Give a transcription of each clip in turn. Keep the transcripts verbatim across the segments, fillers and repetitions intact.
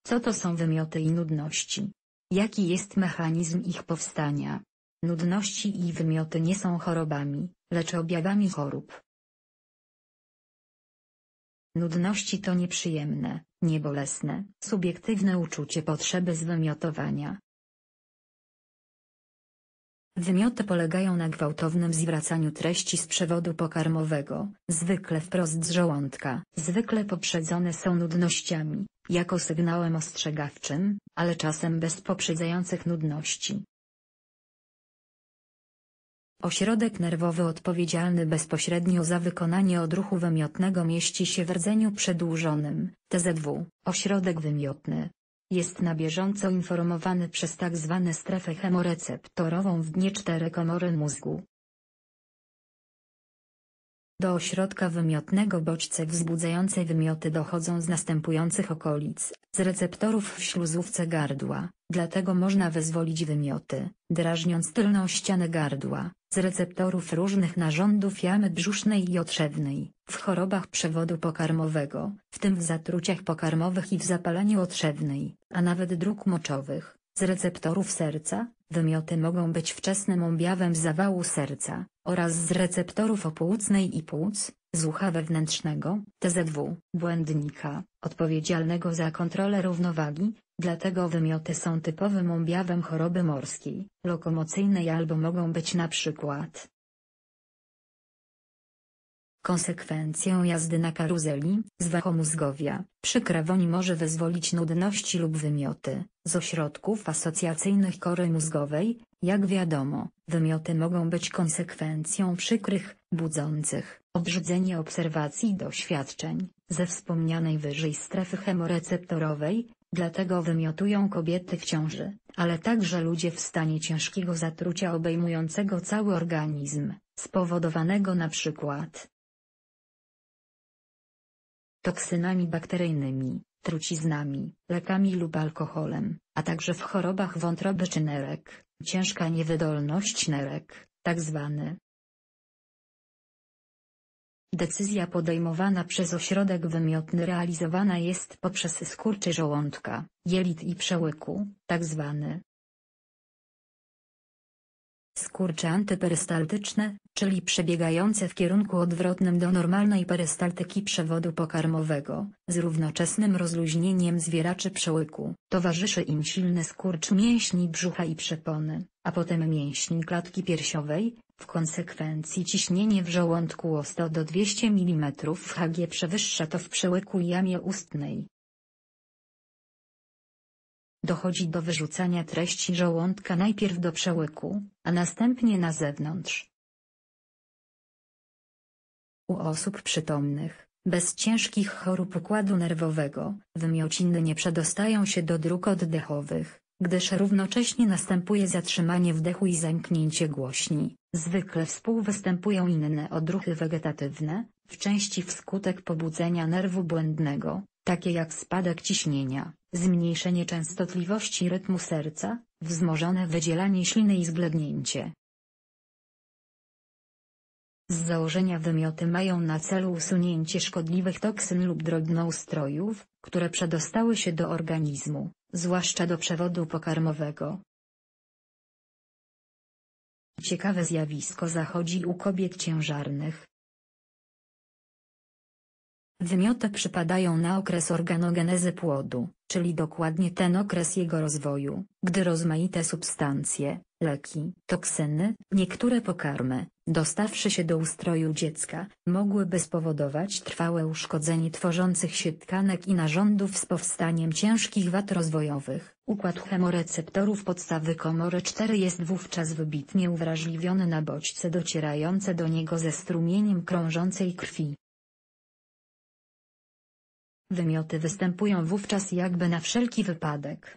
Co to są wymioty i nudności? Jaki jest mechanizm ich powstania? Nudności i wymioty nie są chorobami, lecz objawami chorób. Nudności to nieprzyjemne, niebolesne, subiektywne uczucie potrzeby zwymiotowania. Wymioty polegają na gwałtownym zwracaniu treści z przewodu pokarmowego, zwykle wprost z żołądka. Zwykle poprzedzone są nudnościami, jako sygnałem ostrzegawczym, ale czasem bez poprzedzających nudności. Ośrodek nerwowy odpowiedzialny bezpośrednio za wykonanie odruchu wymiotnego mieści się w rdzeniu przedłużonym, T Z W. Ośrodek wymiotny jest na bieżąco informowany przez tzw. strefę chemoreceptorową w dnie cztery komory mózgu. Do ośrodka wymiotnego bodźce wzbudzające wymioty dochodzą z następujących okolic: z receptorów w śluzówce gardła, dlatego można wyzwolić wymioty, drażniąc tylną ścianę gardła, z receptorów różnych narządów jamy brzusznej i otrzewnej, w chorobach przewodu pokarmowego, w tym w zatruciach pokarmowych i w zapaleniu otrzewnej, a nawet dróg moczowych, z receptorów serca. Wymioty mogą być wczesnym objawem zawału serca, oraz z receptorów opłucnej i płuc, z ucha wewnętrznego, T Z W, błędnika, odpowiedzialnego za kontrolę równowagi, dlatego wymioty są typowym objawem choroby morskiej, lokomocyjnej albo mogą być na przykład konsekwencją jazdy na karuzeli, z wahomózgowia. Przykra może wyzwolić nudności lub wymioty, z ośrodków asocjacyjnych kory mózgowej. Jak wiadomo, wymioty mogą być konsekwencją przykrych, budzących, obrzydzenie obserwacji i doświadczeń, ze wspomnianej wyżej strefy chemoreceptorowej, dlatego wymiotują kobiety w ciąży, ale także ludzie w stanie ciężkiego zatrucia obejmującego cały organizm, spowodowanego na przykład toksynami bakteryjnymi, truciznami, lekami lub alkoholem, a także w chorobach wątroby czy nerek, ciężka niewydolność nerek, tzw. Decyzja podejmowana przez ośrodek wymiotny realizowana jest poprzez skurcze żołądka, jelit i przełyku, tzw. skurcze antyperystaltyczne, czyli przebiegające w kierunku odwrotnym do normalnej perystaltyki przewodu pokarmowego, z równoczesnym rozluźnieniem zwieraczy przełyku. Towarzyszy im silny skurcz mięśni brzucha i przepony, a potem mięśni klatki piersiowej. W konsekwencji ciśnienie w żołądku o sto do dwustu milimetrów Hg przewyższa to w przełyku i jamie ustnej. Dochodzi do wyrzucania treści żołądka najpierw do przełyku, a następnie na zewnątrz. U osób przytomnych, bez ciężkich chorób układu nerwowego, wymiociny nie przedostają się do dróg oddechowych, gdyż równocześnie następuje zatrzymanie wdechu i zamknięcie głośni. Zwykle współwystępują inne odruchy wegetatywne, w części wskutek pobudzenia nerwu błędnego, takie jak spadek ciśnienia, zmniejszenie częstotliwości rytmu serca, wzmożone wydzielanie śliny i zblednięcie. Z założenia wymioty mają na celu usunięcie szkodliwych toksyn lub drobnoustrojów, które przedostały się do organizmu, zwłaszcza do przewodu pokarmowego. Ciekawe zjawisko zachodzi u kobiet ciężarnych. Wymioty przypadają na okres organogenezy płodu, czyli dokładnie ten okres jego rozwoju, gdy rozmaite substancje, leki, toksyny, niektóre pokarmy, dostawszy się do ustroju dziecka, mogłyby spowodować trwałe uszkodzenie tworzących się tkanek i narządów z powstaniem ciężkich wad rozwojowych. Układ chemoreceptorów podstawy komory cztery jest wówczas wybitnie uwrażliwiony na bodźce docierające do niego ze strumieniem krążącej krwi. Wymioty występują wówczas jakby na wszelki wypadek.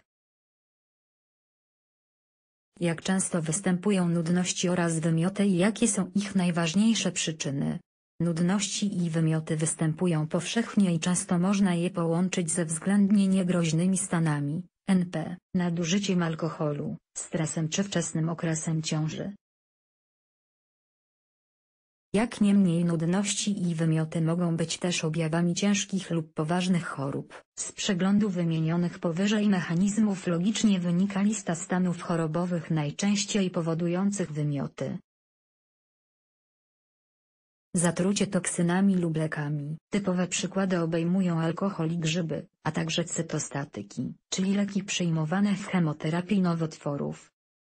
Jak często występują nudności oraz wymioty i jakie są ich najważniejsze przyczyny? Nudności i wymioty występują powszechnie i często można je połączyć ze względnie niegroźnymi stanami, N P, nadużyciem alkoholu, stresem czy wczesnym okresem ciąży. Jak niemniej nudności i wymioty mogą być też objawami ciężkich lub poważnych chorób. Z przeglądu wymienionych powyżej mechanizmów logicznie wynika lista stanów chorobowych najczęściej powodujących wymioty. Zatrucie toksynami lub lekami. Typowe przykłady obejmują alkohol i grzyby, a także cytostatyki, czyli leki przyjmowane w chemoterapii nowotworów.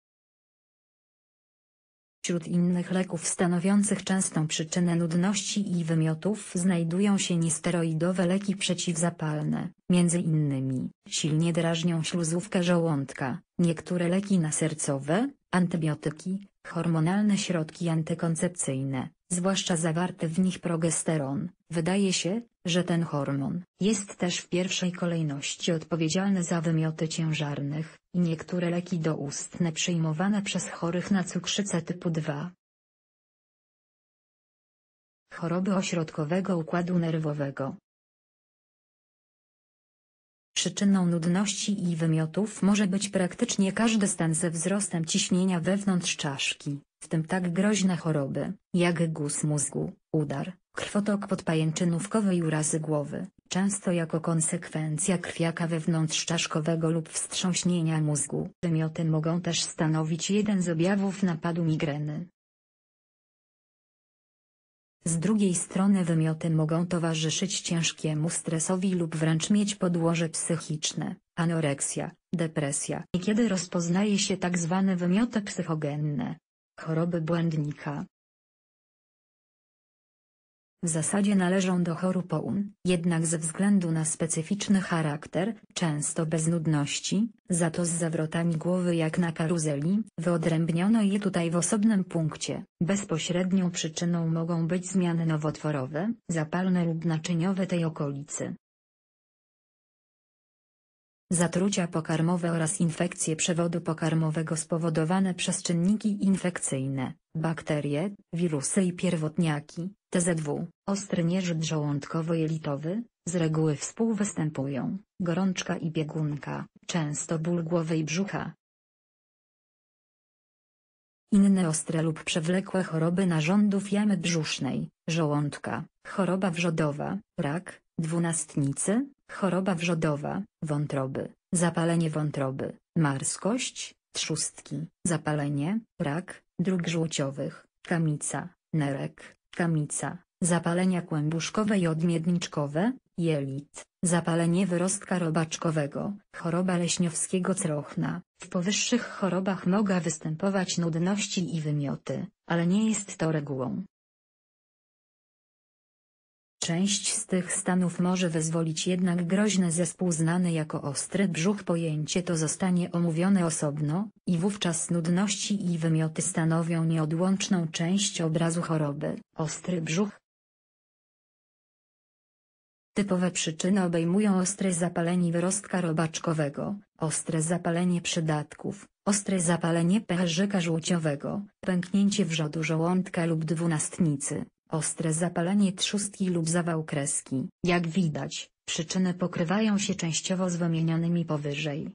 Wśród innych leków stanowiących częstą przyczynę nudności i wymiotów znajdują się niesteroidowe leki przeciwzapalne, między innymi silnie drażnią śluzówkę żołądka, niektóre leki nasercowe, antybiotyki, hormonalne środki antykoncepcyjne, zwłaszcza zawarty w nich progesteron. Wydaje się, że ten hormon jest też w pierwszej kolejności odpowiedzialny za wymioty ciężarnych, i niektóre leki doustne przyjmowane przez chorych na cukrzycę typu dwa. Choroby ośrodkowego układu nerwowego. Przyczyną nudności i wymiotów może być praktycznie każdy stan ze wzrostem ciśnienia wewnątrz czaszki, w tym tak groźne choroby, jak guz mózgu, udar, krwotok podpajęczynówkowy i urazy głowy, często jako konsekwencja krwiaka wewnątrzczaszkowego lub wstrząśnienia mózgu. Wymioty mogą też stanowić jeden z objawów napadu migreny. Z drugiej strony wymioty mogą towarzyszyć ciężkiemu stresowi lub wręcz mieć podłoże psychiczne, anoreksja, depresja. Niekiedy rozpoznaje się tak zwane wymioty psychogenne. Choroby błędnika. W zasadzie należą do chorób O U N, jednak ze względu na specyficzny charakter, często bez nudności, za to z zawrotami głowy jak na karuzeli, wyodrębniono je tutaj w osobnym punkcie. Bezpośrednią przyczyną mogą być zmiany nowotworowe, zapalne lub naczyniowe tej okolicy. Zatrucia pokarmowe oraz infekcje przewodu pokarmowego spowodowane przez czynniki infekcyjne, bakterie, wirusy i pierwotniaki, T Z W, ostry nieżyt żołądkowo-jelitowy, z reguły współwystępują, gorączka i biegunka, często ból głowy i brzucha. Inne ostre lub przewlekłe choroby narządów jamy brzusznej, żołądka, choroba wrzodowa, rak, dwunastnicy, choroba wrzodowa, wątroby, zapalenie wątroby, marskość, trzustki, zapalenie, rak, dróg żółciowych, kamica, nerek, kamica, zapalenia kłębuszkowe i odmiedniczkowe, jelit, zapalenie wyrostka robaczkowego, choroba leśniowskiego crochna. W powyższych chorobach mogą występować nudności i wymioty, ale nie jest to regułą. Część z tych stanów może wyzwolić jednak groźny zespół znany jako ostry brzuch. Pojęcie to zostanie omówione osobno, i wówczas nudności i wymioty stanowią nieodłączną część obrazu choroby. Ostry brzuch. Typowe przyczyny obejmują ostre zapalenie wyrostka robaczkowego, ostre zapalenie przydatków, ostre zapalenie pęcherzyka żółciowego, pęknięcie wrzodu żołądka lub dwunastnicy, ostre zapalenie trzustki lub zawał kreski. Jak widać, przyczyny pokrywają się częściowo z wymienionymi powyżej.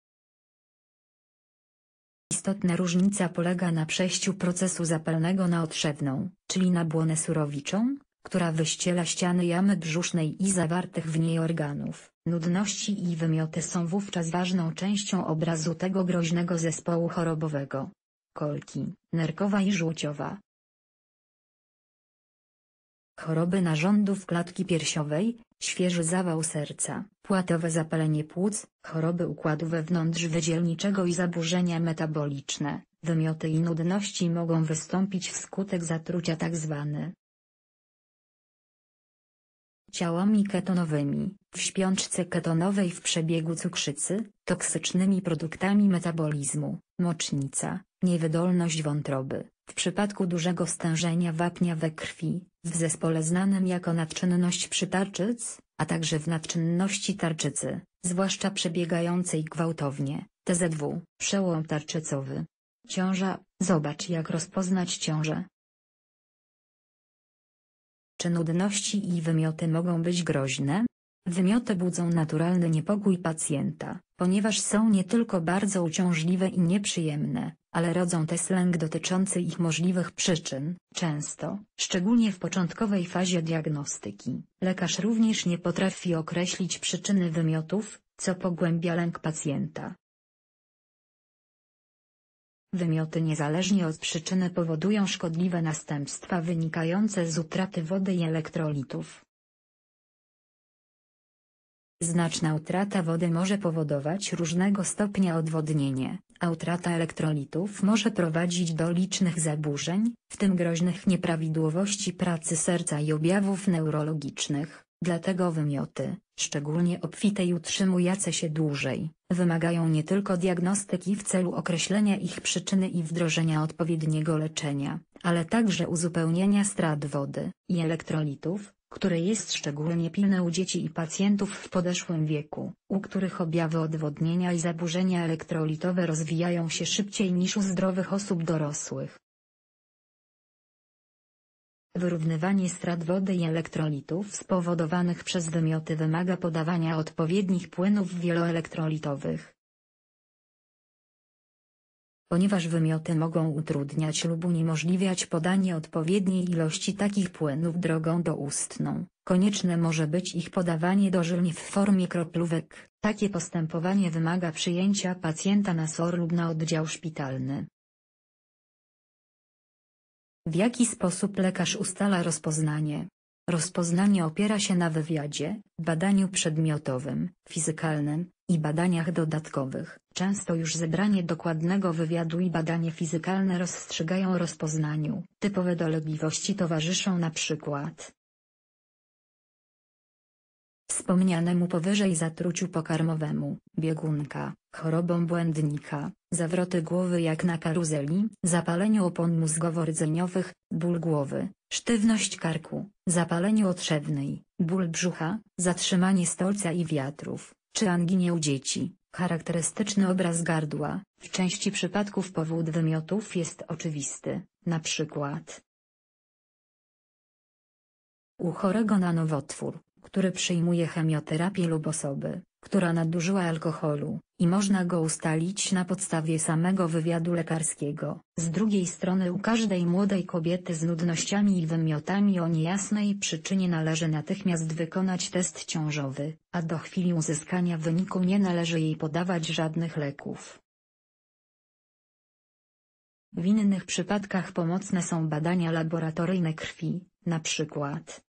Istotna różnica polega na przejściu procesu zapalnego na odszewną, czyli na błonę surowiczą, która wyściela ściany jamy brzusznej i zawartych w niej organów. Nudności i wymioty są wówczas ważną częścią obrazu tego groźnego zespołu chorobowego. Kolki, nerkowa i żółciowa. Choroby narządów klatki piersiowej, świeży zawał serca, płatowe zapalenie płuc, choroby układu wewnątrzwydzielniczego i zaburzenia metaboliczne. Wymioty i nudności mogą wystąpić wskutek zatrucia tzw. ciałami ketonowymi, w śpiączce ketonowej w przebiegu cukrzycy, toksycznymi produktami metabolizmu, mocznica, niewydolność wątroby, w przypadku dużego stężenia wapnia we krwi, w zespole znanym jako nadczynność przytarczyc, a także w nadczynności tarczycy, zwłaszcza przebiegającej gwałtownie, T Z W, przełom tarczycowy. Ciąża, zobacz jak rozpoznać ciążę. Czy nudności i wymioty mogą być groźne? Wymioty budzą naturalny niepokój pacjenta, ponieważ są nie tylko bardzo uciążliwe i nieprzyjemne, ale rodzą też lęk dotyczący ich możliwych przyczyn. Często, szczególnie w początkowej fazie diagnostyki, lekarz również nie potrafi określić przyczyny wymiotów, co pogłębia lęk pacjenta. Wymioty niezależnie od przyczyny powodują szkodliwe następstwa wynikające z utraty wody i elektrolitów. Znaczna utrata wody może powodować różnego stopnia odwodnienie, a utrata elektrolitów może prowadzić do licznych zaburzeń, w tym groźnych nieprawidłowości pracy serca i objawów neurologicznych. Dlatego wymioty, szczególnie obfite i utrzymujące się dłużej, wymagają nie tylko diagnostyki w celu określenia ich przyczyny i wdrożenia odpowiedniego leczenia, ale także uzupełnienia strat wody i elektrolitów, które jest szczególnie pilne u dzieci i pacjentów w podeszłym wieku, u których objawy odwodnienia i zaburzenia elektrolitowe rozwijają się szybciej niż u zdrowych osób dorosłych. Wyrównywanie strat wody i elektrolitów spowodowanych przez wymioty wymaga podawania odpowiednich płynów wieloelektrolitowych. Ponieważ wymioty mogą utrudniać lub uniemożliwiać podanie odpowiedniej ilości takich płynów drogą doustną, konieczne może być ich podawanie dożylnie w formie kroplówek. Takie postępowanie wymaga przyjęcia pacjenta na S O R lub na oddział szpitalny. W jaki sposób lekarz ustala rozpoznanie? Rozpoznanie opiera się na wywiadzie, badaniu przedmiotowym, fizykalnym i badaniach dodatkowych. Często już zebranie dokładnego wywiadu i badanie fizykalne rozstrzygają rozpoznaniu. Typowe dolegliwości towarzyszą na przykład wspomnianemu powyżej zatruciu pokarmowemu, biegunka, chorobom błędnika, zawroty głowy jak na karuzeli, zapaleniu opon mózgowo-rdzeniowych, ból głowy, sztywność karku, zapaleniu otrzewnej, ból brzucha, zatrzymanie stolca i wiatrów, czy anginie u dzieci. Charakterystyczny obraz gardła. W części przypadków powód wymiotów jest oczywisty, na przykład u chorego na nowotwór, który przyjmuje chemioterapię lub osoby, która nadużyła alkoholu, i można go ustalić na podstawie samego wywiadu lekarskiego. Z drugiej strony u każdej młodej kobiety z nudnościami i wymiotami o niejasnej przyczynie należy natychmiast wykonać test ciążowy, a do chwili uzyskania wyniku nie należy jej podawać żadnych leków. W innych przypadkach pomocne są badania laboratoryjne krwi, na przykład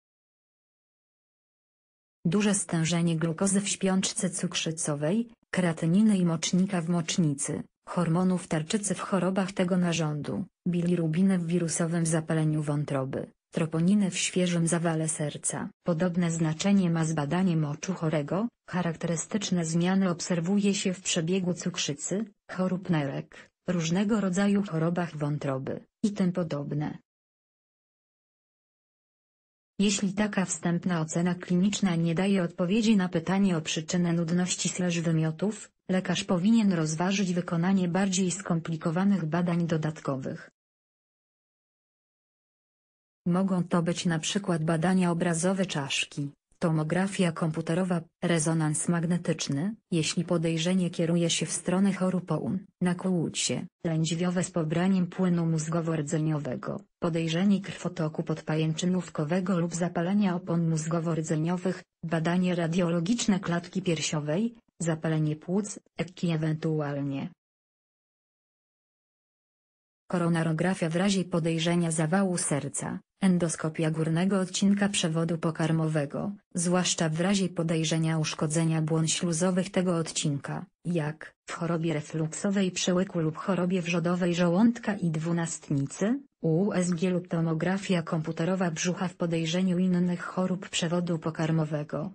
duże stężenie glukozy w śpiączce cukrzycowej, kreatyniny i mocznika w mocznicy, hormonów tarczycy w chorobach tego narządu, bilirubiny w wirusowym zapaleniu wątroby, troponiny w świeżym zawale serca. Podobne znaczenie ma zbadanie moczu chorego. Charakterystyczne zmiany obserwuje się w przebiegu cukrzycy, chorób nerek, różnego rodzaju chorobach wątroby i tym podobne. Jeśli taka wstępna ocena kliniczna nie daje odpowiedzi na pytanie o przyczynę nudności/wymiotów, lekarz powinien rozważyć wykonanie bardziej skomplikowanych badań dodatkowych. Mogą to być na przykład badania obrazowe czaszki, tomografia komputerowa, rezonans magnetyczny, jeśli podejrzenie kieruje się w stronę chorób o U N, nakłucie lędźwiowe z pobraniem płynu mózgowo-rdzeniowego, podejrzenie krwotoku podpajęczynówkowego lub zapalenia opon mózgowo-rdzeniowych, badanie radiologiczne klatki piersiowej, zapalenie płuc, E K G ewentualnie koronarografia w razie podejrzenia zawału serca, endoskopia górnego odcinka przewodu pokarmowego, zwłaszcza w razie podejrzenia uszkodzenia błon śluzowych tego odcinka, jak w chorobie refluksowej przełyku lub chorobie wrzodowej żołądka i dwunastnicy, U S G lub tomografia komputerowa brzucha w podejrzeniu innych chorób przewodu pokarmowego.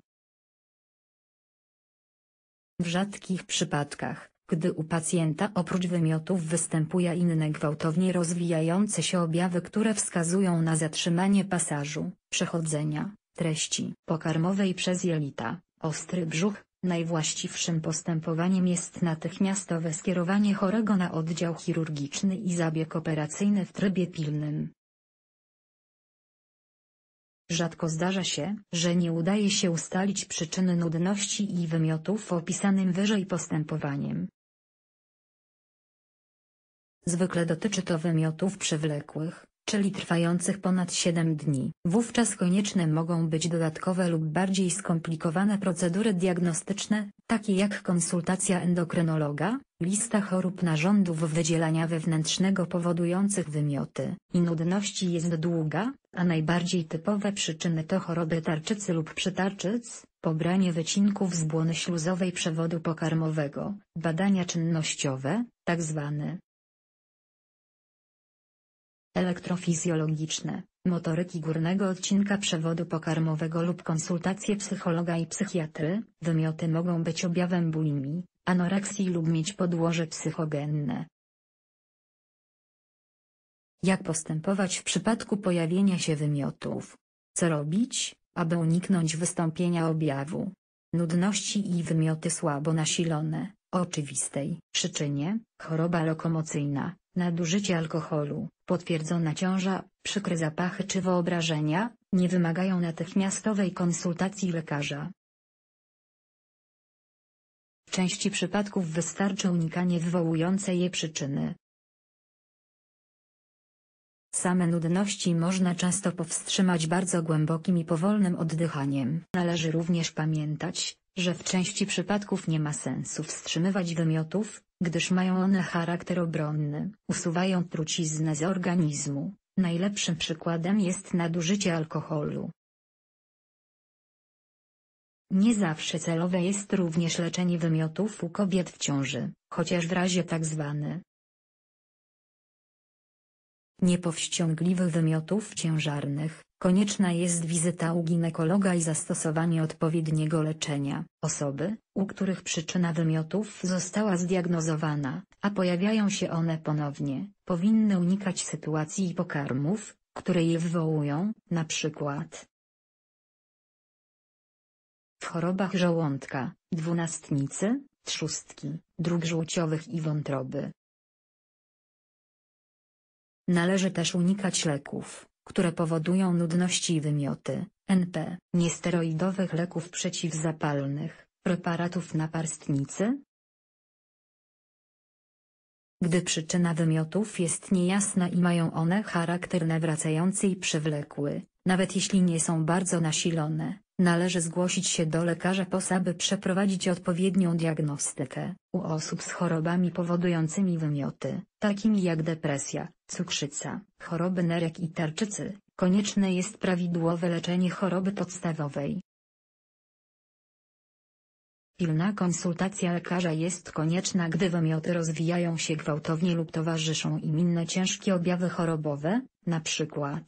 W rzadkich przypadkach, gdy u pacjenta oprócz wymiotów występuje inne gwałtownie rozwijające się objawy, które wskazują na zatrzymanie pasażu, przechodzenia, treści pokarmowej przez jelita, ostry brzuch, najwłaściwszym postępowaniem jest natychmiastowe skierowanie chorego na oddział chirurgiczny i zabieg operacyjny w trybie pilnym. Rzadko zdarza się, że nie udaje się ustalić przyczyny nudności i wymiotów opisanym wyżej postępowaniem. Zwykle dotyczy to wymiotów przewlekłych, czyli trwających ponad siedem dni. Wówczas konieczne mogą być dodatkowe lub bardziej skomplikowane procedury diagnostyczne, takie jak konsultacja endokrynologa, lista chorób narządów wydzielania wewnętrznego powodujących wymioty i nudności jest długa, a najbardziej typowe przyczyny to choroby tarczycy lub przytarczyc, pobranie wycinków z błony śluzowej przewodu pokarmowego, badania czynnościowe, tzw. elektrofizjologiczne, motoryki górnego odcinka przewodu pokarmowego lub konsultacje psychologa i psychiatry. Wymioty mogą być objawem bulimii, anoreksji lub mieć podłoże psychogenne. Jak postępować w przypadku pojawienia się wymiotów? Co robić, aby uniknąć wystąpienia objawu nudności i wymioty słabo nasilone, o oczywistej przyczynie, choroba lokomocyjna, nadużycie alkoholu, potwierdzona ciąża, przykre zapachy czy wyobrażenia, nie wymagają natychmiastowej konsultacji lekarza. W części przypadków wystarczy unikanie wywołującej je przyczyny. Same nudności można często powstrzymać bardzo głębokim i powolnym oddychaniem. Należy również pamiętać, że w części przypadków nie ma sensu wstrzymywać wymiotów, gdyż mają one charakter obronny, usuwają truciznę z organizmu. Najlepszym przykładem jest nadużycie alkoholu. Nie zawsze celowe jest również leczenie wymiotów u kobiet w ciąży, chociaż w razie tzw. niepowściągliwych wymiotów ciężarnych, konieczna jest wizyta u ginekologa i zastosowanie odpowiedniego leczenia. Osoby, u których przyczyna wymiotów została zdiagnozowana, a pojawiają się one ponownie, powinny unikać sytuacji i pokarmów, które je wywołują, na przykład w chorobach żołądka, dwunastnicy, trzustki, dróg żółciowych i wątroby. Należy też unikać leków, które powodują nudności i wymioty, N P, niesteroidowych leków przeciwzapalnych, preparatów naparstnicy. Gdy przyczyna wymiotów jest niejasna i mają one charakter nawracający i przewlekły, nawet jeśli nie są bardzo nasilone, należy zgłosić się do lekarza P O S, aby przeprowadzić odpowiednią diagnostykę. U osób z chorobami powodującymi wymioty, takimi jak depresja, cukrzyca, choroby nerek i tarczycy, konieczne jest prawidłowe leczenie choroby podstawowej. Pilna konsultacja lekarza jest konieczna, gdy wymioty rozwijają się gwałtownie lub towarzyszą im inne ciężkie objawy chorobowe, np.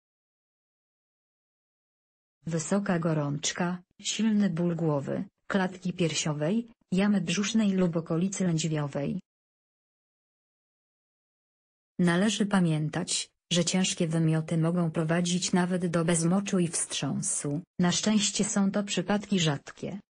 wysoka gorączka, silny ból głowy, klatki piersiowej, jamy brzusznej lub okolicy lędźwiowej. Należy pamiętać, że ciężkie wymioty mogą prowadzić nawet do bezmoczu i wstrząsu. Na szczęście są to przypadki rzadkie.